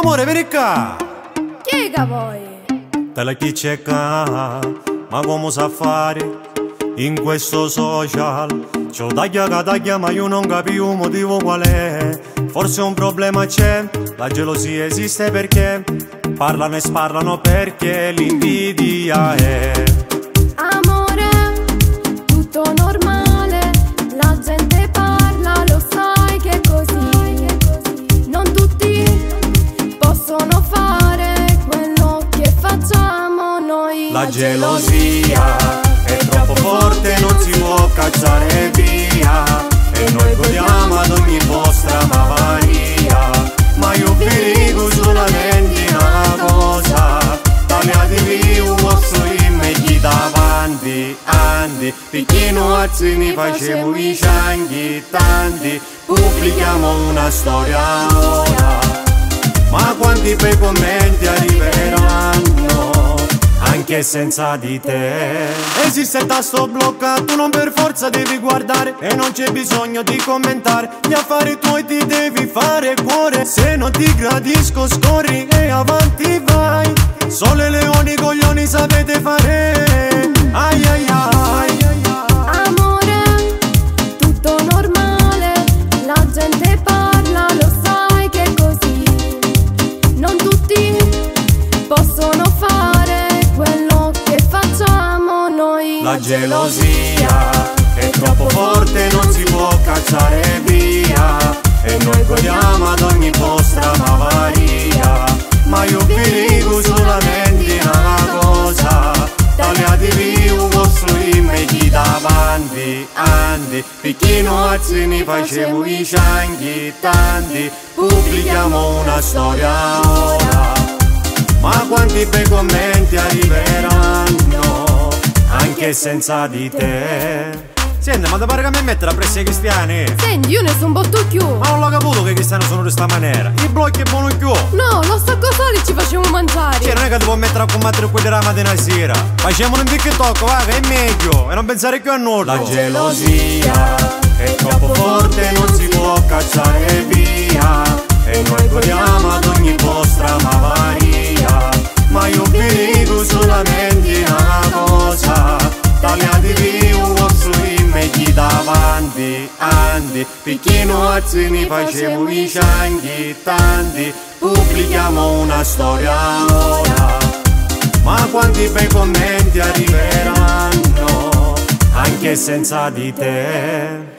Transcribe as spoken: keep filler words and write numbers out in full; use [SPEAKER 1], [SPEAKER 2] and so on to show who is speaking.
[SPEAKER 1] Amore, vieni qua!
[SPEAKER 2] Chi è che vuoi?
[SPEAKER 1] Te la chi c'è qua? Ma come sa fare in questo social? C'ho taglia che taglia ma io non capisco il motivo qual è. Forse un problema c'è, la gelosia esiste perché parlano e sparlano perché l'invidia è.
[SPEAKER 2] Amore, tutto normale, la gente parla, lo sai che è così. Non tutti possono fare quello che facciamo noi.
[SPEAKER 1] La gelosia è troppo forte, non si può cacciare via, e noi godiamo ad ogni vostra avaria. Ma io vi dico solamente una cosa: tagliatevi un vostro immagini davanti, andi, picchino azzini facciamo i cianghi tanti, pubblichiamo una storia ora. Ma quanti bei commenti arriveranno anche senza di te? Esiste il tasto blocca, tu non per forza devi guardare, e non c'è bisogno di commentare, gli affari tuoi ti devi fare cuore. Se non ti gradisco scorri e avanti vai, solo i leoni coglioni sapete fare. Ai ai ai.
[SPEAKER 2] Amore, tutto normale, la gente parla, lo sai che è così. Non tutti possono fare quello che facciamo noi.
[SPEAKER 1] La gelosia è troppo forte, non si può cacciare via, e noi godiamo ad ogni vostra avaria. Ma io vi dico solamente una cosa: tagliatevi un vostro immagini davanti, andi, picchino azzini facciamo i cianghi tanti, pubblichiamo una storia ora. Ma quanti bei commenti arriveranno anche senza di te? Senti, ma ti pare che mi mettere a presso i cristiani?
[SPEAKER 2] Senti, io ne sono botto più.
[SPEAKER 1] Ma non l'ho capito che i cristiani sono di sta maniera. I blocchi è buono più.
[SPEAKER 2] No, lo sta cosa li ci facciamo mangiare.
[SPEAKER 1] Cioè, non è che ti puoi mettere a combattere quelli della mattina sera. Facciamolo un TikTok, va, che è meglio, e non pensare più a nulla. La gelosia è troppo forte, non si può cacciare via, e noi godiamo ad ogni vostra avaria. Ma io vi dico solamente una cosa: tagliatevi un vostro immagini davanti, andi, picchino azzini facciamo i cianghi tanti, pubblichiamo una storia ora. Ma quanti bei commenti arriveranno anche senza di te?